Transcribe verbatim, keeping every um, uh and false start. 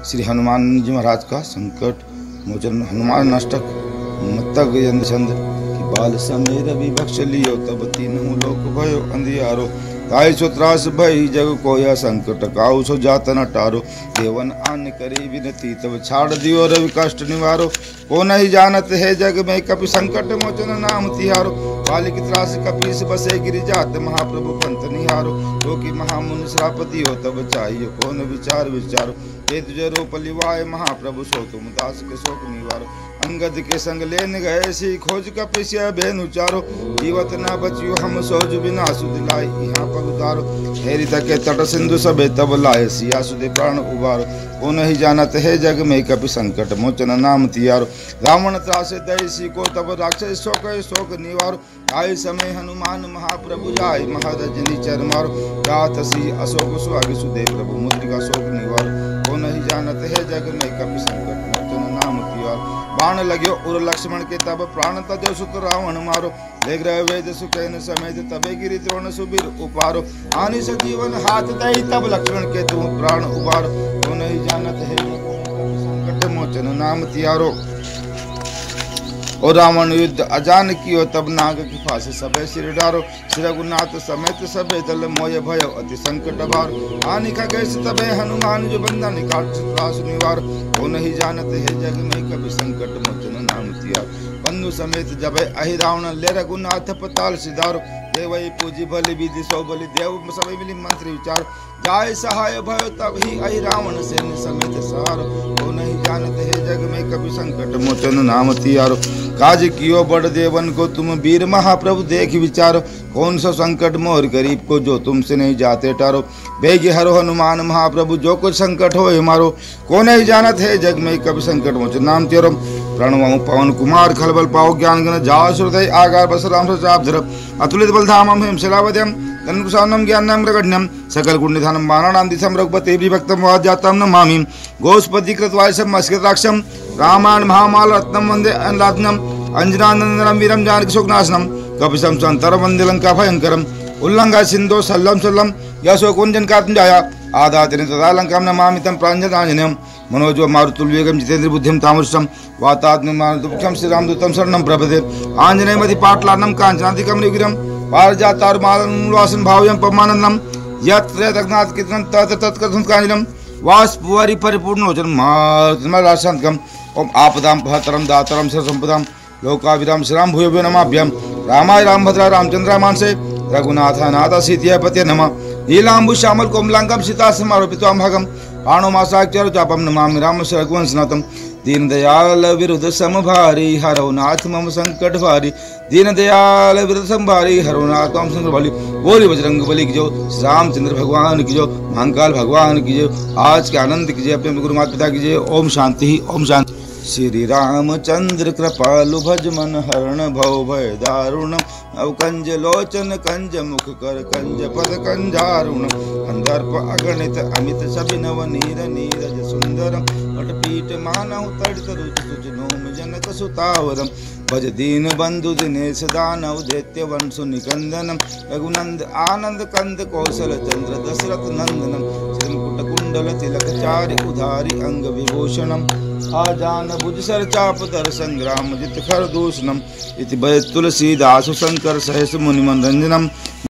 श्री हनुमान जी महाराज का संकट मोचन। हनुमान अष्टक मत्तक चंद कि बाल समय रवि बख्श लियो तब तीनों लोक भयो अंधियारो। ताई सो त्रास भई जग कोया संकट काउ सो जात न टारो। देवन आन करी विनती तब छाड़ दियो रवि कष्ट निवारो। को नहीं जानत है जग में कपि संकट मोचन नाम तिहारो। बालिक त्रास कपीस बसे गिरि जात महाप्रभु पंथ निहारो। जो कि महामुनि श्रापति हो तब चाहिए कौन विचार विचारो। हे तुझे रूप लिवाए महाप्रभु सो तुम दास के शोक निवारो। अंगद के संग लेन गए सी खोज कपिसिया बेनु चारो। जीवत न बचियो हम सोज बिना सुध लाए यहाँ पग उतारो। हेरी तके तट सिंधु सबे तब लाए सिया सुधे प्राण उबारो। को नहीं जानत है जग में कपि संकट मोचन नाम तियारो। रावण त्रासे दई सी को तब राक्षस शोक शोक निवारो। आय समय हनुमान महाप्रभु जाय महारजनी चर मारो। गात सी अशोक सुहाग सुदे प्रभु मुद्रिका शोक निवारो। को नहीं जानत है जग में कपि संकट मोचन नाम तियारो। बाण लग्यो उर लक्ष्मण के तब प्राण तजो सुत रावण मारो। ले ग्रह वेद सुखैन समेत तबे गिरि द्रोण सुबीर उपारो। आनि सजीवन हाथ दई तब लक्ष्मण के तुम प्राण उबारो। को नहीं जानत है संकट मोचन नाम तियारो। और रावण युद्ध अजान कियो तब नाग की फांसी सबे सिर डारो। सिर रघुनाथ समेत सबे दल मोय भयो अति संकट भारो। आनि खगेश तबे हनुमान जो बंधन काट त्रास निवारो। को नहीं जानत है जग में कभी संकट मोचन नाम तियारो। बंधु समेत जबे अहि रावण ले रघुनाथ पताल सिधारो। देवई पूजी भली विधि सो बलि देव सबे मिली मंत्र विचार। जाय सहाय भयो तब ही अहि रावण सेन समेत सहारो। को नहीं जानत है जग में कभी संकट मोचन नाम तियारो। काज कियो बड़ देवन को तुम वीर महाप्रभु देख विचारो। कौन सा संकट मोर गरीब को जो तुमसे नहीं जाते टारो। बेग हरो हनुमान महाप्रभु जो कुछ संकट हो मारो। को नहीं जानत है जग में कभी संकट मोचन नाम तियारो। प्रणव पवन कुमार खलबल पाओ ज्ञान गण जा श्रुतय आगार बसराम सचाब्धर। अतुलित बलधामम हेम शिलावद्यम तन्कुशानम ज्ञानम प्रगण्यम। सकल गुणनिधानम बाणानाम दिशम रघुपते विभक्तम वाद्यातम नमामि। गोस्पति कृतवायसम अस्कृताक्षम रामायण महामाल रत्नम वंदे अनलात्नम। अंजनानंदनम वीरम जानकी शोकनाशनम। कपिशम संतर वंदे लंका भयंकरम। उल्लंघा सिंधु सल्लम सल्लम यशो कुंजन कात्म जाया। आदातिनि तदा लंकाम नमामि तं प्राञ्जनाञ्जनयम्। मनोजो मारुतुल्यवेगं जितेन्द्र बुद्धिं तामृष्टं। वातात्ममानदुःखं श्रीरामदूतं शरणं प्रपदे। आञ्जनेयमति पाटलार्णं काञ्चनादिकं निगिरं। पारिजातारुमालवासन भाव्यं पवमानन्दं। यत्र तग्नाथ कीर्तनं तत्र तत्कथं काञ्जनं। वाष्पवारि परिपूर्णोचनं मारुतिर्मलाशान्तकम्। ओम आपदां भतरं दातरं सर्वसम्पदां लोकाभिराम श्रीराम भूयो नमाभ्यां। रामाय रामभद्राय रामचन्द्राय मानसे रघुनाथाय नाथ सीताय पते नमः। नीलाम्बु श्यामल कोमलांगम सीता समारोपित्वां भागं। पाणोमासाक्षर चापम नमामि राम रघुवंशनाथं। दीन दयाल विरुद्ध समभारी हरो नाथ मम संकट भारी। दीन दयाल विरुद्ध समभारी हरो नाथ मम संकट भारी। बोली बजरंग बली की जो रामचंद्र भगवान की जो महाकाल भगवान की जो आज के आनंद कीजिए अपने गुरु माता पिता कीजिए। ओम शांति ओम शांति। श्री रामचंद्र कृपालु भज मन हरण भव भय दारुण। अब कंज लोचन कंज मुख कर कंज पद कंजारुण। अंदर्प अगणित अमित सभी नव नीर नीरज सुंदरम। पीठ मानव तड़ित रुच तुझ नोम जनक सुतावरम। भज दीन बंधु दिनेश दानव दैत्य वंशु निकंदनम। रघुनंद आनंद कंद कौशल चंद्र दशरथ नंदनम। श्रीमुकुट कुंडल तिलक चारि उधारी अंग विभूषणम। आजान भुज सर चाप दर संग्राम जित खर दूषणम। इति भय तुलसीदासु शंकर सहस मुनि मनरंजनम।